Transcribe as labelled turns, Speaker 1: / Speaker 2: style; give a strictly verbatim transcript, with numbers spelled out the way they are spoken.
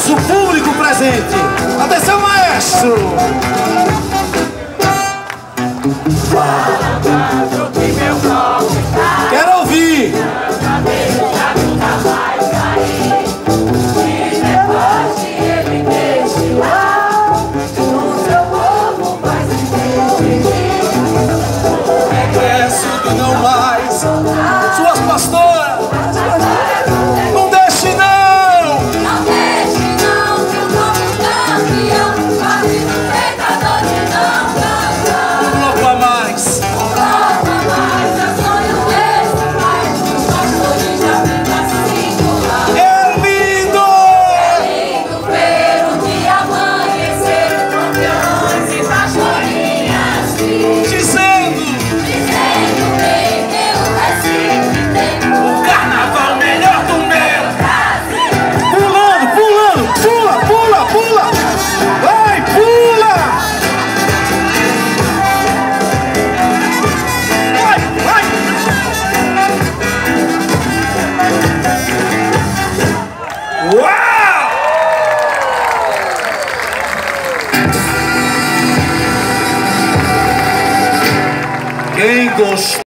Speaker 1: nosso público presente. Atenção, maestro! Quero ouvir! Regresso e não mais suas pastoras! Não deixe não!
Speaker 2: Não deixe não, que o novo campeão quase pecador de não cantar.
Speaker 1: Um bloco a mais!
Speaker 2: Um bloco a mais, é sonho desse pai. Os pastores já ficam singular.
Speaker 1: É lindo!
Speaker 2: É lindo ver o dia amanhecer, campeões e pastorinhas
Speaker 1: Dizendo!
Speaker 2: dizendo bem pelo Recife tem
Speaker 1: O carnaval melhor do meu!
Speaker 2: Brasil.
Speaker 1: Pulando, pulando! Pula, pula, pula! Vai, pula! Vai, vai! Uau! Quem gostou?